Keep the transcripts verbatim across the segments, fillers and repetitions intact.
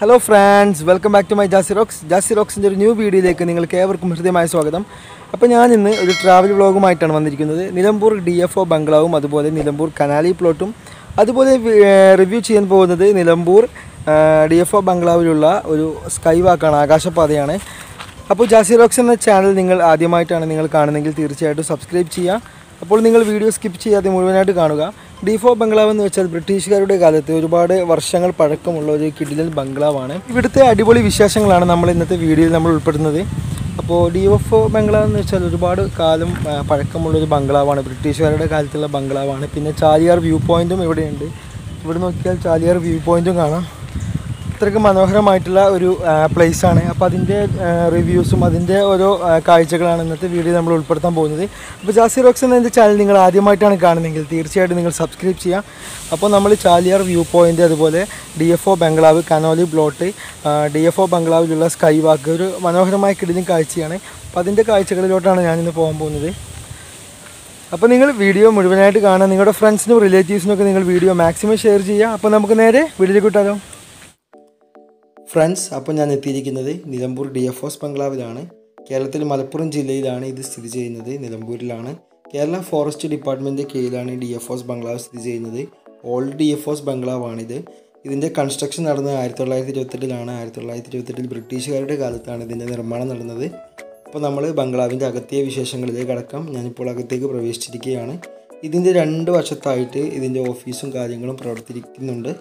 Hello friends, welcome back to my Jassy Rocks. Jassy Rocks in a new video. നിങ്ങൾക്ക് ഏവർക്കും ഹൃദ്യമായ സ്വാഗതം. അപ്പോൾ ഞാൻ ഇന്ന് ഒരു ട്രാവൽ വ്ളോഗുമായിട്ടാണ് വന്നിരിക്കുന്നത്. നിലമ്പൂർ ഡി എഫ് ഒ ബംഗ്ലാവും അതുപോലെ നിലമ്പൂർ കനാലി പ്ലോട്ടും അതുപോലെ റിവ്യൂ ചെയ്യാൻ പോകുന്നത് നിലമ്പൂർ ഡി എഫ് ഒ ബംഗ്ലാവിലുള്ള ഒരു സ്കൈ വാക്കാണ്, ആകാശപാതയാണ്. അപ്പോൾ ജാസി റോക്സ് എന്ന ചാനൽ നിങ്ങൾ ആദ്യമായിട്ടാണ് നിങ്ങൾ കാണുന്നതെങ്കിൽ തീർച്ചയായിട്ടും സബ്സ്ക്രൈബ് ചെയ്യുക. അപ്പോൾ നിങ്ങൾ വീഡിയോ സ്കിപ്പ് ചെയ്യാതെ മുഴുവനായിട്ട് കാണുക. ഡി എഫ് ഒ ബംഗ്ലാവ് എന്ന് വെച്ചാൽ ബ്രിട്ടീഷുകാരുടെ കാലത്ത് ഒരുപാട് വർഷങ്ങൾ പഴക്കമുള്ള ഒരു കിടിലൻ ബംഗ്ലാവാണ്. ഇവിടുത്തെ അടിപൊളി വിശേഷങ്ങളാണ് നമ്മൾ ഇന്നത്തെ വീഡിയോയിൽ നമ്മൾ ഉൾപ്പെടുന്നത്. അപ്പോൾ ഡി എഫ് ഒ ബംഗ്ലാവ് എന്ന് വെച്ചാൽ ഒരുപാട് കാലം പഴക്കമുള്ളൊരു ബംഗ്ലാവാണ്, ബ്രിട്ടീഷുകാരുടെ കാലത്തുള്ള ബംഗ്ലാവാണ്. പിന്നെ ചാലിയാർ വ്യൂ പോയിൻറ്റും ഇവിടെയുണ്ട്. ഇവിടെ നോക്കിയാൽ ചാലിയാർ വ്യൂ പോയിൻറ്റും കാണാം. അത്രയ്ക്ക് മനോഹരമായിട്ടുള്ള ഒരു പ്ലേസാണ്. അപ്പോൾ അതിൻ്റെ റിവ്യൂസും അതിൻ്റെ ഓരോ കാഴ്ചകളാണ് ഇന്നത്തെ വീഡിയോ നമ്മൾ ഉൾപ്പെടുത്താൻ പോകുന്നത്. അപ്പോൾ ജാസി റോക്സ് എന്ന ചാനൽ നിങ്ങൾ ആദ്യമായിട്ടാണ് കാണുന്നതെങ്കിൽ തീർച്ചയായിട്ടും നിങ്ങൾ സബ്സ്ക്രൈബ് ചെയ്യാം. അപ്പോൾ നമ്മൾ ചാലിയാർ വ്യൂ പോയിൻ്റ്, അതുപോലെ ഡി എഫ് ഒ ബംഗ്ലാവ്, Conolly plot, D F O ബംഗ്ലാവിലുള്ള സ്കൈ വാക്ക് ഒരു മനോഹരമായ കിടിലൻ കാഴ്ചയാണ്. അപ്പോൾ അതിൻ്റെ കാഴ്ചകളിലോട്ടാണ് ഞാനിന്ന് പോകാൻ പോകുന്നത്. അപ്പോൾ നിങ്ങൾ വീഡിയോ മുഴുവനായിട്ട് കാണാൻ നിങ്ങളുടെ ഫ്രണ്ട്സിനും റിലേറ്റീവ്സിനൊക്കെ നിങ്ങൾ വീഡിയോ മാക്സിമം ഷെയർ ചെയ്യുക. അപ്പോൾ നമുക്ക് നേരെ വീഡിയോയിലേക്ക് വിട്ടാലോ. ഫ്രണ്ട്സ്, അപ്പോൾ ഞാൻ എത്തിയിരിക്കുന്നത് നിലമ്പൂർ ഡി എഫ് ഒസ് ബംഗ്ലാവിലാണ്. കേരളത്തിൽ മലപ്പുറം ജില്ലയിലാണ് ഇത് സ്ഥിതി ചെയ്യുന്നത്, നിലമ്പൂരിലാണ്. കേരള ഫോറസ്റ്റ് ഡിപ്പാർട്ട്മെൻറ്റിൻ്റെ കീഴിലാണ് ഡി എഫ് ഒസ് ബംഗ്ലാവ് സ്ഥിതി ചെയ്യുന്നത്. ഓൾഡ് ഡി എഫ് ഒസ് ബംഗ്ലാവാണിത്. ഇതിൻ്റെ കൺസ്ട്രക്ഷൻ നടന്നത് ആയിരത്തി തൊള്ളായിരത്തി ഇരുപത്തെട്ടിലാണ്. ആയിരത്തി തൊള്ളായിരത്തി ഇരുപത്തെട്ടിൽ ബ്രിട്ടീഷുകാരുടെ കാലത്താണ് ഇതിൻ്റെ നിർമ്മാണം നടന്നത്. അപ്പോൾ നമ്മൾ ബംഗ്ലാവിൻ്റെ അകത്തെ വിശേഷങ്ങളിലേക്ക് അടക്കം ഞാനിപ്പോൾ അകത്തേക്ക് പ്രവേശിച്ചിരിക്കുകയാണ്. ഇതിൻ്റെ രണ്ട് വശത്തായിട്ട് ഇതിൻ്റെ ഓഫീസും കാര്യങ്ങളും പ്രവർത്തിക്കുന്നുണ്ട്.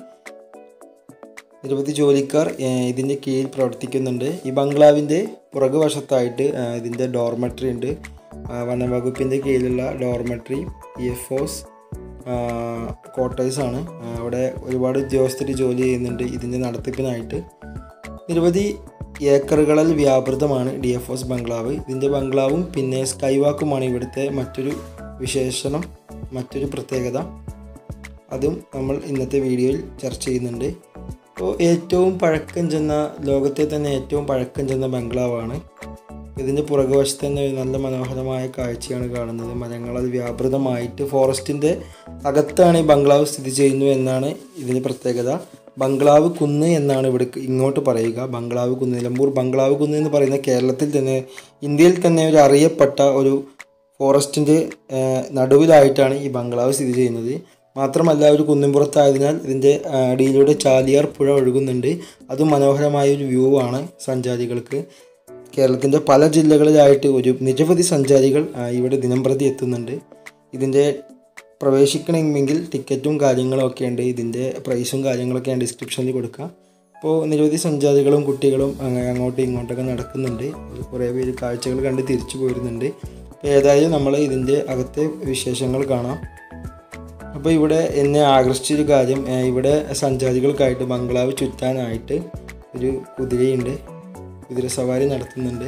നിരവധി ജോലിക്കാർ ഇതിൻ്റെ കീഴിൽ പ്രവർത്തിക്കുന്നുണ്ട്. ഈ ബംഗ്ലാവിൻ്റെ പുറകു വശത്തായിട്ട് ഇതിൻ്റെ ഡോർമെട്രി ഉണ്ട്. വനംവകുപ്പിൻ്റെ കീഴിലുള്ള ഡോർമെട്രി ഇ എഫ് ഒസ് ക്വാർട്ടേഴ്സാണ്. അവിടെ ഒരുപാട് ഉദ്യോഗസ്ഥർ ജോലി ചെയ്യുന്നുണ്ട് ഇതിൻ്റെ നടത്തിപ്പിനായിട്ട്. നിരവധി ഏക്കറുകളിൽ വ്യാപൃതമാണ് ഡി എഫ് ഒസ് ബംഗ്ലാവ്. ഇതിൻ്റെ ബംഗ്ലാവും പിന്നെ സ്കൈ വാക്കുമാണ് ഇവിടുത്തെ മറ്റൊരു വിശേഷണം, മറ്റൊരു പ്രത്യേകത. അതും നമ്മൾ ഇന്നത്തെ വീഡിയോയിൽ ചർച്ച ചെയ്യുന്നുണ്ട്. അപ്പോൾ ഏറ്റവും പഴക്കം ചെന്ന, ലോകത്തെ തന്നെ ഏറ്റവും പഴക്കം ചെന്ന ബംഗ്ലാവാണ്. ഇതിൻ്റെ പുറകുവശത്ത് തന്നെ നല്ല മനോഹരമായ കാഴ്ചയാണ് കാണുന്നത്. മരങ്ങളത് വ്യാപൃതമായിട്ട് ഫോറസ്റ്റിൻ്റെ അകത്താണ് ഈ ബംഗ്ലാവ് സ്ഥിതി ചെയ്യുന്നു എന്നാണ് ഇതിൻ്റെ പ്രത്യേകത. ബംഗ്ലാവ് കുന്ന് എന്നാണ് ഇവിടെ ഇങ്ങോട്ട് പറയുക. ബംഗ്ലാവ് കുന്ന്, നിലമ്പൂർ ബംഗ്ലാവ് കുന്ന് എന്ന് പറയുന്ന കേരളത്തിൽ തന്നെ, ഇന്ത്യയിൽ തന്നെ ഒരു അറിയപ്പെട്ട ഒരു ഫോറസ്റ്റിൻ്റെ നടുവിലായിട്ടാണ് ഈ ബംഗ്ലാവ് സ്ഥിതി ചെയ്യുന്നത്. മാത്രമല്ല ഒരു കുന്നിൻപുറത്തായതിനാൽ ഇതിൻ്റെ അടിയിലൂടെ ചാലിയാർ പുഴ ഒഴുകുന്നുണ്ട്. അതും മനോഹരമായൊരു വ്യൂ ആണ് സഞ്ചാരികൾക്ക്. കേരളത്തിൻ്റെ പല ജില്ലകളിലായിട്ട് ഒരു നിരവധി സഞ്ചാരികൾ ഇവിടെ ദിനംപ്രതി എത്തുന്നുണ്ട്. ഇതിൻ്റെ പ്രവേശിക്കണമെങ്കിൽ ടിക്കറ്റും കാര്യങ്ങളും ഒക്കെ ഉണ്ട്. ഇതിൻ്റെ പ്രൈസും കാര്യങ്ങളൊക്കെ ഞാൻ ഡിസ്ക്രിപ്ഷനിൽ കൊടുക്കാം. അപ്പോൾ നിരവധി സഞ്ചാരികളും കുട്ടികളും അങ്ങോട്ടും ഇങ്ങോട്ടൊക്കെ നടക്കുന്നുണ്ട്. കുറേ പേര് കാഴ്ചകൾ കണ്ട് തിരിച്ചു പോരുന്നുണ്ട്. അപ്പോൾ ഏതായാലും നമ്മൾ ഇതിൻ്റെ അകത്തെ വിശേഷങ്ങൾ കാണാം. അപ്പോൾ ഇവിടെ എന്നെ ആകർഷിച്ചൊരു കാര്യം, ഇവിടെ സഞ്ചാരികൾക്കായിട്ട് ബംഗ്ലാവ് ചുറ്റാനായിട്ട് ഒരു കുതിരയുണ്ട്. കുതിര സവാരി നടത്തുന്നുണ്ട്.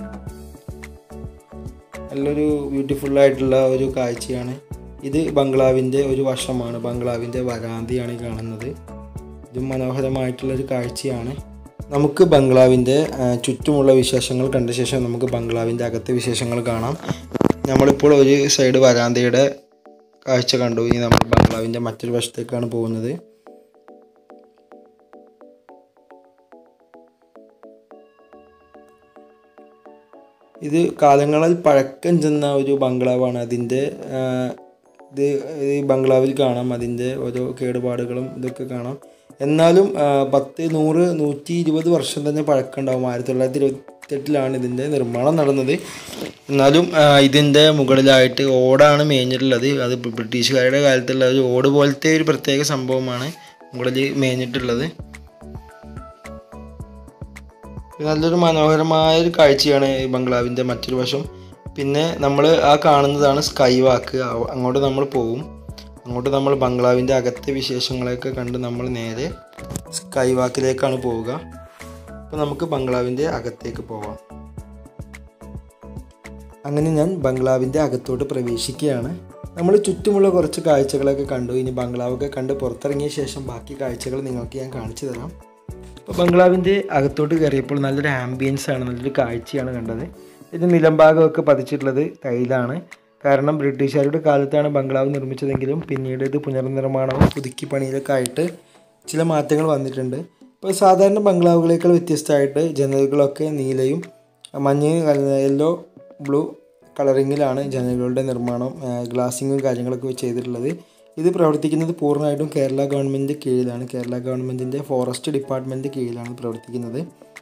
നല്ലൊരു ബ്യൂട്ടിഫുള്ളായിട്ടുള്ള ഒരു കാഴ്ചയാണ്. ഇത് ബംഗ്ലാവിൻ്റെ ഒരു വശമാണ്, ബംഗ്ലാവിൻ്റെ വരാന്തയാണ് കാണുന്നത്. ഇതും മനോഹരമായിട്ടുള്ളൊരു കാഴ്ചയാണ്. നമുക്ക് ബംഗ്ലാവിൻ്റെ ചുറ്റുമുള്ള വിശേഷങ്ങൾ കണ്ട ശേഷം നമുക്ക് ബംഗ്ലാവിൻ്റെ അകത്തെ വിശേഷങ്ങൾ കാണാം. നമ്മളിപ്പോൾ ഒരു സൈഡ് വരാന്തയുടെ കാഴ്ച കണ്ടു. ഇനി നമ്മൾ ബംഗ്ലാവിൻ്റെ മറ്റൊരു വശത്തേക്കാണ് പോകുന്നത്. ഇത് കാലങ്ങളിൽ പഴക്കം ചെന്ന ഒരു ബംഗ്ലാവാണ്. അതിൻ്റെ ഇത് ഈ ബംഗ്ലാവിൽ കാണാം അതിൻ്റെ ഓരോ കേടുപാടുകളും ഇതൊക്കെ കാണാം. എന്നാലും പത്ത് നൂറ് നൂറ്റി ഇരുപത് വർഷം തന്നെ പഴക്കമുണ്ടാവും. ആയിരത്തി തൊള്ളായിരത്തി ഇരുപത്തെട്ടിലാണ് ഇതിൻ്റെ നിർമ്മാണം നടന്നത്. എന്നാലും ഇതിൻ്റെ മുകളിലായിട്ട് ഓടാണ് മേഞ്ഞിട്ടുള്ളത്. അത് ബ്രിട്ടീഷുകാരുടെ കാലത്തുള്ള ഒരു ഓട് പോലത്തെ ഒരു പ്രത്യേക സംഭവമാണ് മുകളിൽ മേഞ്ഞിട്ടുള്ളത്. നല്ലൊരു മനോഹരമായൊരു കാഴ്ചയാണ് ഈ ബംഗ്ലാവിൻ്റെ മറ്റൊരു വശം. പിന്നെ നമ്മൾ ആ കാണുന്നതാണ് സ്കൈ വാക്ക്. അങ്ങോട്ട് നമ്മൾ പോകും. അങ്ങോട്ട് നമ്മൾ ബംഗ്ലാവിൻ്റെ അകത്തെ വിശേഷങ്ങളൊക്കെ കണ്ട് നമ്മൾ നേരെ സ്കൈ വാക്കിലേക്കാണ് പോവുക. അപ്പോൾ നമുക്ക് ബംഗ്ലാവിൻ്റെ അകത്തേക്ക് പോവാം. അങ്ങനെ ഞാൻ ബംഗ്ലാവിൻ്റെ അകത്തോട്ട് പ്രവേശിക്കുകയാണ്. നമ്മൾ ചുറ്റുമുള്ള കുറച്ച് കാഴ്ചകളൊക്കെ കണ്ടു. ഇനി ബംഗ്ലാവൊക്കെ കണ്ട് പുറത്തിറങ്ങിയ ശേഷം ബാക്കി കാഴ്ചകൾ നിങ്ങൾക്ക് ഞാൻ കാണിച്ചു തരാം. അപ്പോൾ ബംഗ്ലാവിൻ്റെ അകത്തോട്ട് കയറിയപ്പോൾ നല്ലൊരു ആംബിയൻസ് ആണ്, നല്ലൊരു കാഴ്ചയാണ് കണ്ടത്. ഇത് നിലംഭാഗമൊക്കെ പതിച്ചിട്ടുള്ളത് ടൈലാണ്. കാരണം ബ്രിട്ടീഷുകാരുടെ കാലത്താണ് ബംഗ്ലാവ് നിർമ്മിച്ചതെങ്കിലും പിന്നീട് ഇത് പുനർനിർമ്മാണവും പുതുക്കി പണിയിലൊക്കെ ആയിട്ട് ചില മാറ്റങ്ങൾ വന്നിട്ടുണ്ട്. ഇപ്പോൾ സാധാരണ ബംഗ്ലാവുകളേക്കാൾ വ്യത്യസ്തമായിട്ട് ജനലുകളൊക്കെ നീലയും മഞ്ഞ യെല്ലോ ബ്ലൂ കളറിങ്ങിലാണ് ജനലുകളുടെ നിർമ്മാണം, ഗ്ലാസിങ്ങും കാര്യങ്ങളൊക്കെ ചെയ്തിട്ടുള്ളത്. ഇത് പ്രവർത്തിക്കുന്നത് പൂർണ്ണമായിട്ടും കേരള ഗവൺമെൻറ് കീഴിലാണ്. കേരള ഗവൺമെൻറ്റിൻ്റെ ഫോറസ്റ്റ് ഡിപ്പാർട്ട്മെൻറ്റ് കീഴിലാണ് പ്രവർത്തിക്കുന്നത്.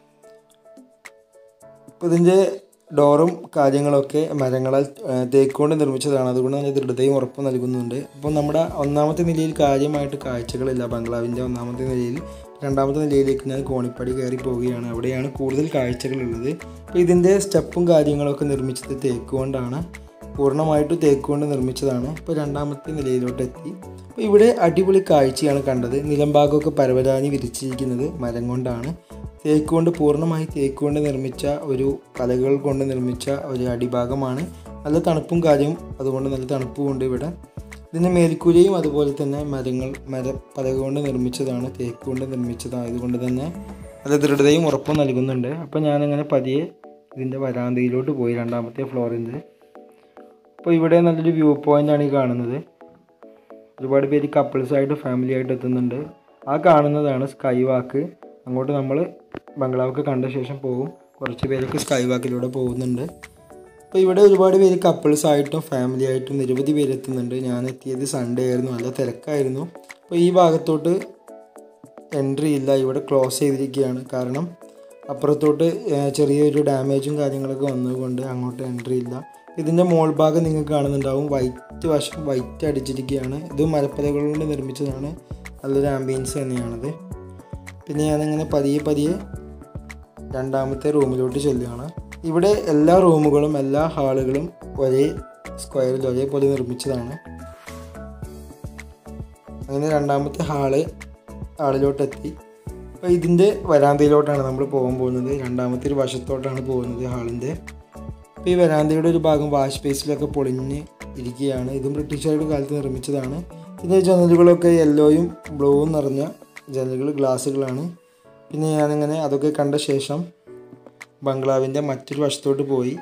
അപ്പോൾ ഇതിൻ്റെ ഡോറും കാര്യങ്ങളൊക്കെ മരങ്ങളാൽ തേക്കുകൊണ്ട് നിർമ്മിച്ചതാണ്. അതുകൊണ്ട് തന്നെ ദൃഢതയും ഉറപ്പും നൽകുന്നുണ്ട്. അപ്പോൾ നമ്മുടെ ഒന്നാമത്തെ നിലയിൽ കാര്യമായിട്ട് കാഴ്ചകളില്ല ബംഗ്ലാവിൻ്റെ ഒന്നാമത്തെ നിലയിൽ. രണ്ടാമത്തെ നിലയിലേക്ക് ഞാൻ കോണിപ്പടി കയറി പോവുകയാണ്. അവിടെയാണ് കൂടുതൽ കാഴ്ചകളുള്ളത്. അപ്പോൾ ഇതിൻ്റെ സ്റ്റെപ്പും കാര്യങ്ങളൊക്കെ നിർമ്മിച്ചത് തേക്ക് കൊണ്ടാണ്, പൂർണ്ണമായിട്ടും തേക്ക് കൊണ്ട് നിർമ്മിച്ചതാണ്. ഇപ്പോൾ രണ്ടാമത്തെ നിലയിലോട്ട് എത്തി. അപ്പോൾ ഇവിടെ അടിപൊളി കാഴ്ചയാണ് കണ്ടത്. നിലം ഭാഗമൊക്കെ പരവതാനി വിരിച്ചിരിക്കുന്നത് മരം കൊണ്ടാണ്. തേക്ക് കൊണ്ട് പൂർണ്ണമായി തേക്ക് കൊണ്ട് നിർമ്മിച്ച ഒരു കലകൾ കൊണ്ട് നിർമ്മിച്ച ഒരു അടിഭാഗമാണ്. നല്ല തണുപ്പും കാര്യവും, അതുകൊണ്ട് നല്ല തണുപ്പുമുണ്ട് ഇവിടെ. ഇതിൻ്റെ മേൽക്കൂരയും അതുപോലെ തന്നെ മരങ്ങൾ മര പലക കൊണ്ട് നിർമ്മിച്ചതാണ്, തേക്ക് കൊണ്ട് നിർമ്മിച്ചതായതുകൊണ്ട് തന്നെ നല്ല ദൃഢതയും ഉറപ്പും നൽകുന്നുണ്ട്. അപ്പോൾ ഞാനങ്ങനെ പതിയെ ഇതിൻ്റെ വരാന്തയിലോട്ട് പോയി, രണ്ടാമത്തെ ഫ്ലോറിൻ്റെ. അപ്പോൾ ഇവിടെ നല്ലൊരു വ്യൂ പോയിൻ്റാണ് ഈ കാണുന്നത്. ഒരുപാട് പേര് കപ്പിൾസായിട്ട് ഫാമിലി ആയിട്ട് എത്തുന്നുണ്ട്. ആ കാണുന്നതാണ് സ്കൈ വാക്ക്. അങ്ങോട്ട് നമ്മൾ ബംഗ്ലാവൊക്കെ കണ്ട ശേഷം പോകും. കുറച്ച് പേരൊക്കെ സ്കൈ വാക്കിലൂടെ പോകുന്നുണ്ട്. അപ്പോൾ ഇവിടെ ഒരുപാട് പേര് കപ്പിൾസായിട്ടും ഫാമിലി ആയിട്ടും നിരവധി പേര് എത്തുന്നുണ്ട്. ഞാൻ എത്തിയത് സൺഡേ ആയിരുന്നു, നല്ല തിരക്കായിരുന്നു. അപ്പോൾ ഈ ഭാഗത്തോട്ട് എൻട്രി ഇല്ല, ഇവിടെ ക്ലോസ് ചെയ്തിരിക്കുകയാണ്. കാരണം അപ്പുറത്തോട്ട് ചെറിയൊരു ഡാമേജും കാര്യങ്ങളൊക്കെ വന്നതുകൊണ്ട് അങ്ങോട്ട് എൻട്രി ഇല്ല. ഇതിൻ്റെ മോൾ ഭാഗം നിങ്ങൾക്ക് കാണുന്നുണ്ടാവും, വൈറ്റ് വശം വൈറ്റ് അടിച്ചിരിക്കുകയാണ്. ഇത് മരപ്പലകൾ കൊണ്ട് നിർമ്മിച്ചതാണ്. നല്ലൊരു ആംബിയൻസ് തന്നെയാണത്. പിന്നെ ഞാനിങ്ങനെ പതിയെ പതിയെ രണ്ടാമത്തെ റൂമിലോട്ട് ചെല്ലുകയാണ്. ഇവിടെ എല്ലാ റൂമുകളും എല്ലാ ഹാളുകളും ഒരേ സ്ക്വയറിൽ ഒരേപോലെ നിർമ്മിച്ചതാണ്. അങ്ങനെ രണ്ടാമത്തെ ഹാള് ഹാളിലോട്ടെത്തി. അപ്പോൾ ഇതിൻ്റെ വരാന്തയിലോട്ടാണ് നമ്മൾ പോകാൻ പോകുന്നത്. രണ്ടാമത്തെ ഒരു വശത്തോട്ടാണ് പോകുന്നത് ഹാളിൻ്റെ. അപ്പോൾ ഈ വരാന്തയുടെ ഒരു ഭാഗം വാഷ് ബേസിലൊക്കെ പൊളിഞ്ഞ് ഇരിക്കുകയാണ്. ഇതും ബ്രിട്ടീഷുകാരുടെ കാലത്ത് നിർമ്മിച്ചതാണ്. ഇതിൻ്റെ ജനലുകളൊക്കെ യെല്ലോയും ബ്ലൂവും നിറഞ്ഞ ജനലുകൾ, ഗ്ലാസ്സുകളാണ്. പിന്നെ ഞാനിങ്ങനെ അതൊക്കെ കണ്ട ശേഷം ബംഗ്ലാവിൻ്റെ മറ്റൊരു വശത്തോട്ട് പോയി.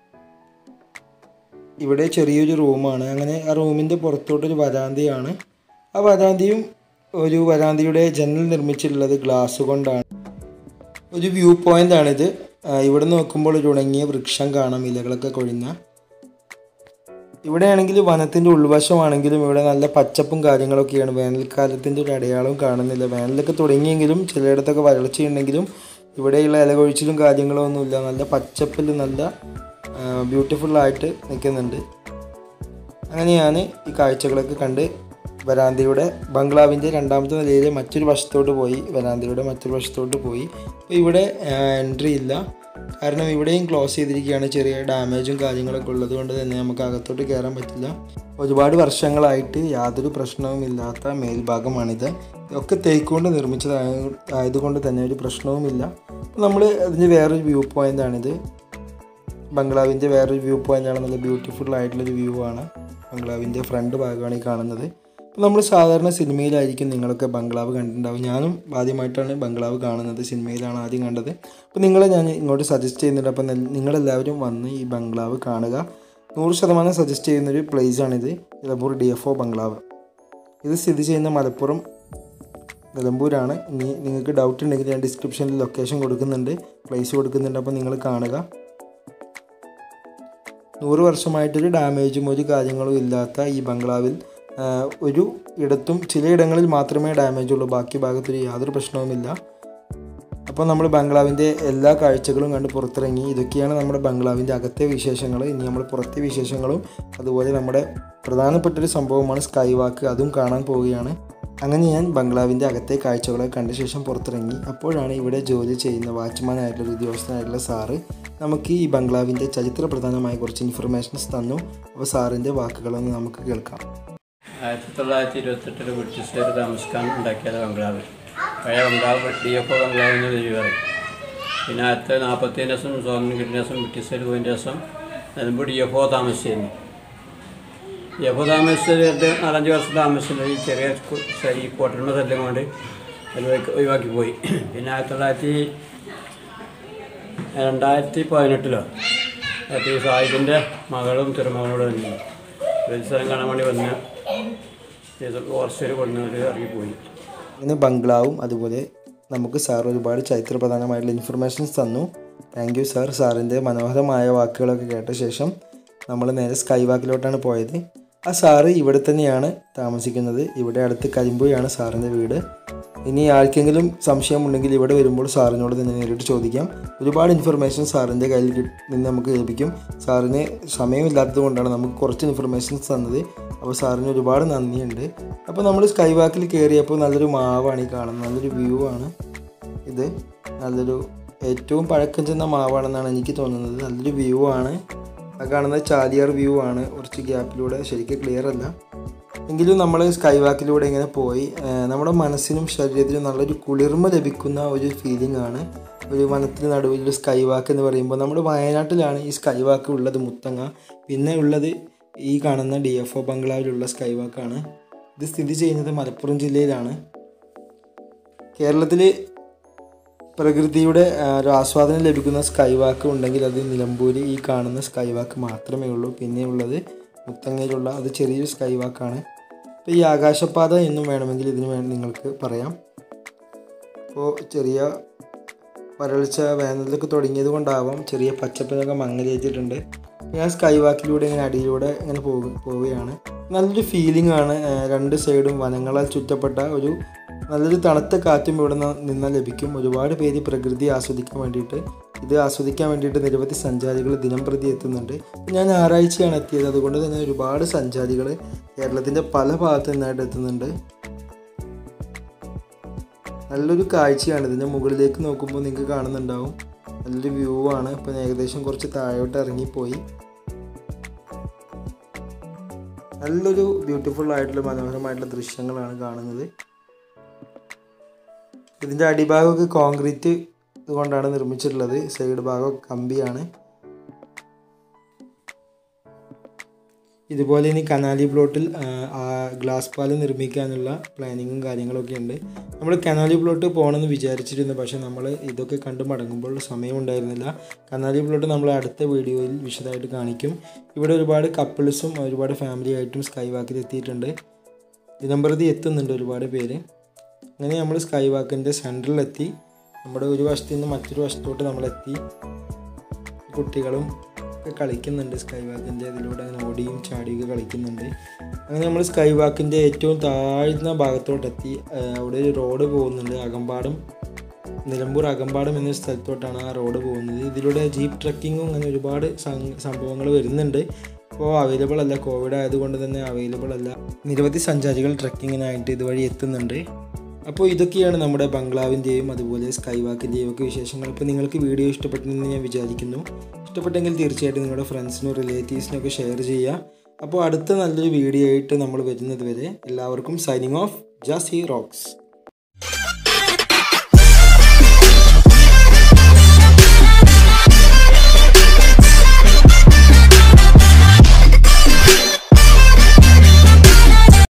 ഇവിടെ ചെറിയൊരു റൂമാണ്. അങ്ങനെ ആ റൂമിൻ്റെ പുറത്തോട്ടൊരു വരാന്തയാണ്. ആ വരാന്തയും ഒരു വരാന്തയുടെ ജനൽ നിർമ്മിച്ചിട്ടുള്ളത് ഗ്ലാസ് കൊണ്ടാണ്. ഒരു വ്യൂ പോയിൻ്റാണിത്. ഇവിടെ നോക്കുമ്പോൾ ഒരു ഉണങ്ങിയ വൃക്ഷം കാണാം, ഇലകളൊക്കെ കൊഴിഞ്ഞ. ഇവിടെയാണെങ്കിൽ വനത്തിൻ്റെ ഉൾവശമാണെങ്കിലും ഇവിടെ നല്ല പച്ചപ്പും കാര്യങ്ങളൊക്കെയാണ്. വേനൽക്കാലത്തിൻ്റെ ഒരു അടയാളവും കാണുന്നില്ല. വേനലൊക്കെ തുടങ്ങിയെങ്കിലും ചിലയിടത്തൊക്കെ വരൾച്ചയുണ്ടെങ്കിലും ഇവിടെയുള്ള ഇലകൊഴിച്ചിലും കാര്യങ്ങളും ഒന്നുമില്ല. നല്ല പച്ചപ്പിൽ നല്ല ബ്യൂട്ടിഫുള്ളായിട്ട് നിൽക്കുന്നുണ്ട്. അങ്ങനെയാണ് ഈ കാഴ്ചകളൊക്കെ കണ്ട് വരാന്തയുടെ ബംഗ്ലാവിൻ്റെ രണ്ടാമത്തെ നിലയിലെ മറ്റൊരു വശത്തോട്ട് പോയി. വരാന്തയുടെ മറ്റൊരു വശത്തോട്ട് പോയി. അപ്പോൾ ഇവിടെ എൻട്രി ഇല്ല, കാരണം ഇവിടെയും ക്ലോസ് ചെയ്തിരിക്കുകയാണ്. ചെറിയ ഡാമേജും കാര്യങ്ങളൊക്കെ ഉള്ളത് കൊണ്ട് തന്നെ നമുക്ക് അകത്തോട്ട് കയറാൻ പറ്റില്ല. ഒരുപാട് വർഷങ്ങളായിട്ട് യാതൊരു പ്രശ്നവുമില്ലാത്ത മേൽഭാഗമാണിത്. ഇതൊക്കെ തേക്കുകൊണ്ട് നിർമ്മിച്ചതായ ആയതുകൊണ്ട് തന്നെ ഒരു പ്രശ്നവുമില്ല. നമ്മൾ അതിൻ്റെ വേറൊരു വ്യൂ പോയിൻ്റാണിത്. ബംഗ്ലാവിൻ്റെ വേറൊരു വ്യൂ പോയിൻ്റാണ്. നല്ല ബ്യൂട്ടിഫുൾ ആയിട്ടുള്ളൊരു വ്യൂ ആണ്. ബംഗ്ലാവിൻ്റെ ഫ്രണ്ട് ഭാഗമാണ് ഈ കാണുന്നത്. അപ്പോൾ നമ്മൾ സാധാരണ സിനിമയിലായിരിക്കും നിങ്ങളൊക്കെ ബംഗ്ലാവ് കണ്ടിട്ടുണ്ടാവും. ഞാനും ആദ്യമായിട്ടാണ് ബംഗ്ലാവ് കാണുന്നത്, സിനിമയിലാണ് ആദ്യം കണ്ടത്. അപ്പോൾ നിങ്ങളെ ഞാൻ ഇങ്ങോട്ട് സജസ്റ്റ് ചെയ്യുന്നുണ്ട്. അപ്പോൾ നിങ്ങളെല്ലാവരും വന്ന് ഈ ബംഗ്ലാവ് കാണുക. നൂറ് ശതമാനം സജസ്റ്റ് ചെയ്യുന്നൊരു പ്ലേസാണിത്, നിലമ്പൂർ ഡി എഫ് ഒ ബംഗ്ലാവ്. ഇത് സ്ഥിതി ചെയ്യുന്ന മലപ്പുറം നിലമ്പൂരാണ്. ഇനി നിങ്ങൾക്ക് ഡൗട്ട് ഉണ്ടെങ്കിൽ ഞാൻ ഡിസ്ക്രിപ്ഷനിൽ ലൊക്കേഷൻ കൊടുക്കുന്നുണ്ട്, പ്ലേസ് കൊടുക്കുന്നുണ്ട്. അപ്പോൾ നിങ്ങൾ കാണുക. നൂറ് വർഷമായിട്ടൊരു ഡാമേജും ഒരു കാര്യങ്ങളും ഇല്ലാത്ത ഈ ബംഗ്ലാവിൽ ഒരു ഇടത്തും ചിലയിടങ്ങളിൽ മാത്രമേ ഡാമേജ് ഉള്ളൂ, ബാക്കി ഭാഗത്തൊരു യാതൊരു പ്രശ്നവുമില്ല. അപ്പോൾ നമ്മൾ ബംഗ്ലാവിൻ്റെ എല്ലാ കാഴ്ചകളും കണ്ട് പുറത്തിറങ്ങി. ഇതൊക്കെയാണ് നമ്മുടെ ബംഗ്ലാവിൻ്റെ അകത്തെ വിശേഷങ്ങൾ. ഇനി നമ്മൾ പുറത്തെ വിശേഷങ്ങളും അതുപോലെ നമ്മുടെ പ്രധാനപ്പെട്ടൊരു സംഭവമാണ് സ്കൈ വാക്ക്, അതും കാണാൻ പോവുകയാണ്. അങ്ങനെ ഞാൻ ബംഗ്ലാവിൻ്റെ അകത്തെ കാഴ്ചകളെ കണ്ട ശേഷം പുറത്തിറങ്ങി. അപ്പോഴാണ് ഇവിടെ ജോലി ചെയ്യുന്ന വാച്ച്മാൻ ആയിട്ടുള്ള ഉദ്യോഗസ്ഥനായിട്ടുള്ള സാറ് നമുക്ക് ഈ ബംഗ്ലാവിൻ്റെ ചരിത്ര പ്രധാനമായ കുറച്ച് ഇൻഫർമേഷൻസ് തന്നു. അപ്പോൾ സാറിൻ്റെ വാക്കുകളൊന്ന് നമുക്ക് കേൾക്കാം. ആയിരത്തി തൊള്ളായിരത്തി ഇരുപത്തെട്ടിൽ ബ്രിട്ടീഷുകാർ താമസിക്കാൻ ഉണ്ടാക്കിയത് ബംഗ്ലാവ്. പഴയ ബംഗ്ലാവ് ഡി എഫ് ഒ ബംഗ്ലാവ് എന്ന് പേര് പറയും. പിന്നെ ആയിരത്തി നാൽപ്പത്തി ദിവസം സ്വാതന്ത്ര്യം കിട്ടിയ ദിവസം ബ്രിട്ടീഷുകാർ പോയതിൻ്റെ ദിവസം നിലമ്പൂർ ഡി എഫ് ഒ താമസിച്ചിരുന്നു. ഡി എഫ് ഒ താമസിച്ചത് നാലഞ്ച് വർഷം താമസിച്ചത് ഈ ചെറിയ ഈ കോട്ടർമ സ്ഥലം കൊണ്ട് അത് ഒഴിവാക്കി പോയി. പിന്നെ ആയിരത്തി തൊള്ളായിരത്തി രണ്ടായിരത്തി പതിനെട്ടിലോ ഈ സാഹിബിൻ്റെ മകളും ചെറുമകളോട് തന്നെ ഒരു സ്ഥലം കാണാൻ വേണ്ടി വന്ന് ഫോറസ്റ്റുകാർ കൊണ്ടുവന്ന് ഇറങ്ങിപ്പോയി. ഇങ്ങനെ ബംഗ്ലാവും അതുപോലെ നമുക്ക് സാർ ഒരുപാട് ചരിത്രപ്രധാനമായിട്ടുള്ള ഇൻഫർമേഷൻസ് തന്നു. Thank you sir. സാറിൻ്റെ മനോഹരമായ വാക്കുകളൊക്കെ കേട്ട ശേഷം നമ്മൾ നേരെ സ്കൈ വാക്കിലോട്ടാണ് പോയത്. ആ സാറ് ഇവിടെ തന്നെയാണ് താമസിക്കുന്നത്. ഇവിടെ അടുത്ത് കരിമ്പുഴയാണ് സാറിൻ്റെ വീട്. ഇനി ആർക്കെങ്കിലും സംശയമുണ്ടെങ്കിൽ ഇവിടെ വരുമ്പോൾ സാറിനോട് തന്നെ നേരിട്ട് ചോദിക്കാം. ഒരുപാട് ഇൻഫർമേഷൻ സാറിൻ്റെ കയ്യിൽ നിന്ന് നമുക്ക് ലഭിക്കും. സാറിന് സമയമില്ലാത്തത് കൊണ്ടാണ് നമുക്ക് കുറച്ച് ഇൻഫർമേഷൻസ് തന്നത്. അപ്പോൾ സാറിന് ഒരുപാട് നന്ദിയുണ്ട്. അപ്പോൾ നമ്മൾ സ്കൈ വാക്കിൽ കയറിയപ്പോൾ നല്ലൊരു മാവാണ് ഈ കാണുന്നത്. നല്ലൊരു വ്യൂ ആണ് ഇത്. നല്ലൊരു ഏറ്റവും പഴക്കം ചെന്ന മാവാണെന്നാണ് എനിക്ക് തോന്നുന്നത്. നല്ലൊരു വ്യൂ ആണ്. ആ കാണുന്നത് ചാലിയാർ വ്യൂ ആണ്. കുറച്ച് ഗ്യാപ്പിലൂടെ, ശരിക്കും ക്ലിയർ അല്ല എങ്കിലും നമ്മൾ സ്കൈ വാക്കിലൂടെ ഇങ്ങനെ പോയി നമ്മുടെ മനസ്സിനും ശരീരത്തിനും നല്ലൊരു കുളിർമ ലഭിക്കുന്ന ഒരു ഫീലിംഗ് ആണ്. ഒരു വനത്തിന് നടുവിൽ ഒരു സ്കൈ വാക്ക് എന്ന് പറയുമ്പോൾ നമ്മുടെ വയനാട്ടിലാണ് ഈ സ്കൈ വാക്ക് ഉള്ളത്, മുത്തങ്ങ. പിന്നെ ഉള്ളത് ഈ കാണുന്ന ഡി എഫ് ഒ ബംഗ്ലാവിലുള്ള സ്കൈ വാക്കാണ്. ഇത് സ്ഥിതി ചെയ്യുന്നത് മലപ്പുറം ജില്ലയിലാണ്. കേരളത്തിൽ പ്രകൃതിയുടെ ഒരു ആസ്വാദനം ലഭിക്കുന്ന സ്കൈ വാക്ക് ഉണ്ടെങ്കിൽ അത് നിലമ്പൂർ ഈ കാണുന്ന സ്കൈ വാക്ക് മാത്രമേ ഉള്ളൂ. പിന്നെയുള്ളത് മുത്തങ്ങയിലുള്ള അത് ചെറിയൊരു സ്കൈ വാക്കാണ്. ഇപ്പോൾ ഈ ആകാശപാത എന്നും വേണമെങ്കിൽ ഇതിന് വേണ്ടി നിങ്ങൾക്ക് പറയാം. ഇപ്പോൾ ചെറിയ വരൾച്ച വേനലൊക്കെ തുടങ്ങിയത് കൊണ്ടാവാം ചെറിയ പച്ചപ്പിനൊക്കെ മങ്ങലേറ്റിട്ടുണ്ട്. ഞാൻ സ്കൈ വാക്കിലൂടെ ഇങ്ങനെ അടിയിലൂടെ ഇങ്ങനെ പോകും പോവുകയാണ്. നല്ലൊരു ഫീലിംഗ് ആണ്. രണ്ട് സൈഡും വനങ്ങളാൽ ചുറ്റപ്പെട്ട ഒരു നല്ലൊരു തണുത്ത കാറ്റും ഇവിടെ നിന്നാൽ ലഭിക്കും. ഒരുപാട് പേര് പ്രകൃതി ആസ്വദിക്കാൻ വേണ്ടിയിട്ട് ഇത് ആസ്വദിക്കാൻ വേണ്ടിയിട്ട് നിരവധി സഞ്ചാരികൾ ദിനം പ്രതി എത്തുന്നുണ്ട്. ഞാൻ ഞായറാഴ്ചയാണ് എത്തിയത്, അതുകൊണ്ട് തന്നെ ഒരുപാട് സഞ്ചാരികൾ കേരളത്തിൻ്റെ പല ഭാഗത്തു നിന്നായിട്ട് എത്തുന്നുണ്ട്. നല്ലൊരു കാഴ്ചയാണ്. ഇതിൻ്റെ മുകളിലേക്ക് നോക്കുമ്പോൾ നിങ്ങൾക്ക് കാണുന്നുണ്ടാവും. നല്ലൊരു വ്യൂ ആണ്. ഇപ്പം ഏകദേശം കുറച്ച് താഴോട്ട് ഇറങ്ങിപ്പോയി. നല്ലൊരു ബ്യൂട്ടിഫുൾ ആയിട്ടുള്ള മനോഹരമായിട്ടുള്ള ദൃശ്യങ്ങളാണ് കാണുന്നത്. ഇതിൻ്റെ അടിഭാഗമൊക്കെ കോൺക്രീറ്റ് കൊണ്ടാണ് നിർമ്മിച്ചിട്ടുള്ളത്. സൈഡ് ഭാഗം കമ്പിയാണ്. ഇതുപോലെ ഇനി കനാലി പ്ലോട്ടിൽ ഗ്ലാസ് പാലം നിർമ്മിക്കാനുള്ള പ്ലാനിങ്ങും കാര്യങ്ങളൊക്കെ ഉണ്ട്. നമ്മൾ കനാലി പ്ലോട്ട് പോകണമെന്ന് വിചാരിച്ചിരുന്നു, പക്ഷേ നമ്മൾ ഇതൊക്കെ കണ്ടു മടങ്ങുമ്പോൾ സമയമുണ്ടായിരുന്നില്ല. കനാലി പ്ലോട്ട് നമ്മൾ അടുത്ത വീഡിയോയിൽ വിശദമായിട്ട് കാണിക്കും. ഇവിടെ ഒരുപാട് കപ്പിൾസും ഒരുപാട് ഫാമിലി ആയിട്ടും സ്കൈ വാക്കിൽ എത്തിയിട്ടുണ്ട്. ദിനംപ്രതി എത്തുന്നുണ്ട് ഒരുപാട് പേര്. അങ്ങനെ നമ്മൾ സ്കൈ വാക്കിൻ്റെ സെൻറ്ററിലെത്തി. നമ്മുടെ ഒരു വശത്തു നിന്ന് മറ്റൊരു വശത്തോട്ട് നമ്മളെത്തി. കുട്ടികളും ഒക്കെ കളിക്കുന്നുണ്ട് സ്കൈ വാക്കിൻ്റെ ഇതിലൂടെ. അങ്ങനെ ഓടിയും ചാടിയൊക്കെ കളിക്കുന്നുണ്ട്. അങ്ങനെ നമ്മൾ സ്കൈ വാക്കിൻ്റെ ഏറ്റവും താഴ്ന്ന ഭാഗത്തോട്ടെത്തി. അവിടെ ഒരു റോഡ് പോകുന്നുണ്ട്. അകമ്പാടം, നിലമ്പൂർ അകമ്പാടം എന്ന സ്ഥലത്തോട്ടാണ് ആ റോഡ് പോകുന്നത്. ഇതിലൂടെ ജീപ്പ് ട്രക്കിങ്ങും അങ്ങനെ ഒരുപാട് സംഭവങ്ങൾ വരുന്നുണ്ട്. ഇപ്പോൾ അവൈലബിൾ അല്ല, കോവിഡ് ആയതുകൊണ്ട് തന്നെ അവൈലബിൾ അല്ല. നിരവധി സഞ്ചാരികൾ ട്രക്കിങ്ങിനായിട്ട് ഇതുവഴി എത്തുന്നുണ്ട്. അപ്പോൾ ഇതൊക്കെയാണ് നമ്മുടെ ബംഗ്ലാവിൻ്റെയും അതുപോലെ സ്കൈ വാക്കിൻ്റെയും ഒക്കെ വിശേഷങ്ങൾ. ഇപ്പോൾ നിങ്ങൾക്ക് വീഡിയോ ഇഷ്ടപ്പെട്ടെന്ന് ഞാൻ വിചാരിക്കുന്നു. ഇഷ്ടപ്പെട്ടെങ്കിൽ തീർച്ചയായിട്ടും നിങ്ങളുടെ ഫ്രണ്ട്സിനും റിലേറ്റീവ്സിനും ഒക്കെ ഷെയർ ചെയ്യുക. അപ്പോൾ അടുത്ത നല്ലൊരു വീഡിയോ ആയിട്ട് നമ്മൾ വരുന്നത് വരെ എല്ലാവർക്കും സൈനിങ് ഓഫ്. ജാസി റോക്സ്.